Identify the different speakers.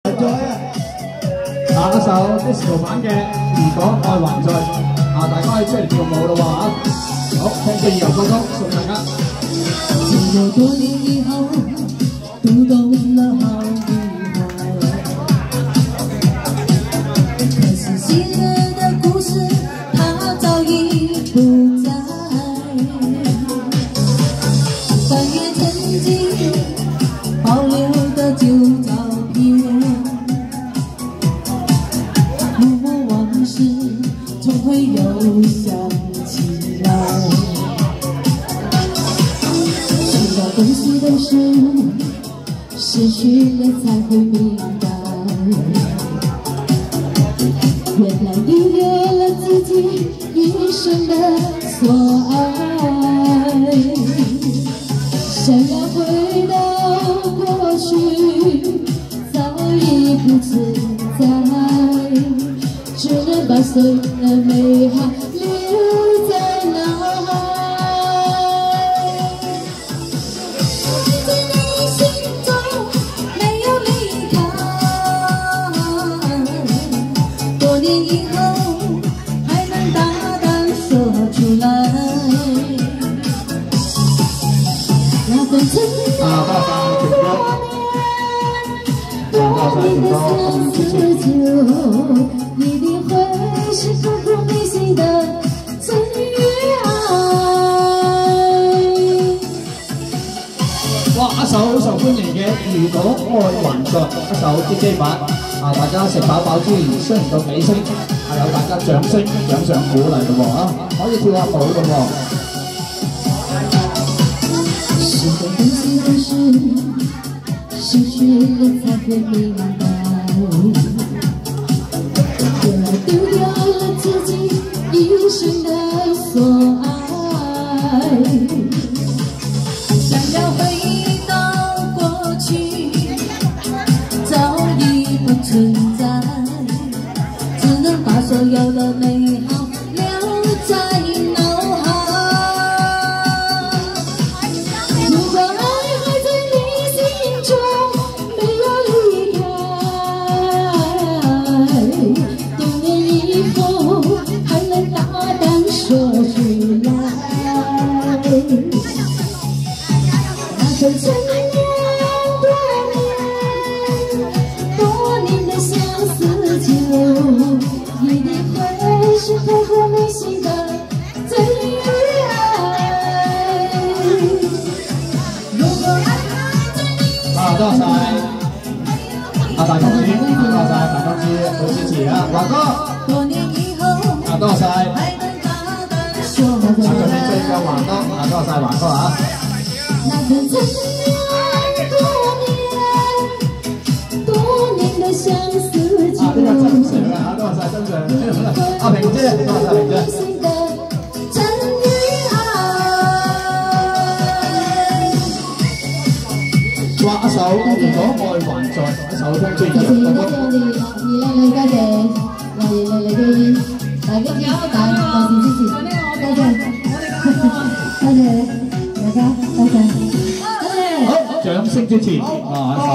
Speaker 1: 下一首 disco 版嘅《如果愛還在》，大家可以出嚟跳舞咯喎好，聽住兒童歌曲送大家。
Speaker 2: 只有多年以後，讀懂了好與壞。可是昔日的故事，它早已不在。翻閱曾經保留的舊照片。 往事总会又想起来，许多东西都是失去了才会明白，原来遗留了自己一生的所爱，想要回到过去，早已不存在。 只能把所有的美好留在脑海，在你心中没有离开。多年以后还能大胆说出来，那份曾经多年的相思酒。 一定会是刻骨铭心的真与愛。
Speaker 1: 哇！一首好受歡迎嘅《如果愛還在》，一首 DJ 版大家食飽飽之餘，雖然到尾聲有大家掌聲、掌上鼓勵嘅喎可以跳下舞嘅喎。
Speaker 2: 是的東西都是失去了才會明白。 丢掉了自己一生的所爱，想要回到过去，早已不存在，只能把所有的美好留在脑海。如果爱还在你心中，没有离开。 以后还能大胆说出来，那份曾念多年的相思酒，一定会是刻骨铭心的真与愛。如果愛還在你心中，
Speaker 1: 多謝大同志，多謝大同志，好支持華哥。
Speaker 2: 多年以後，
Speaker 1: 多謝，
Speaker 2: 還能大膽說出來。
Speaker 1: 最嘅華哥，多謝華哥
Speaker 2: 那份曾念多年的相思酒。
Speaker 1: 呢個真相多謝真相。平姐，多謝平姐。
Speaker 2: 真與愛。
Speaker 1: 哇！一首如果愛還在，一首聽住兒童歌曲。
Speaker 2: 多謝你嘅大家大力支持，多謝，多謝大家，多謝，
Speaker 1: 好，掌聲支持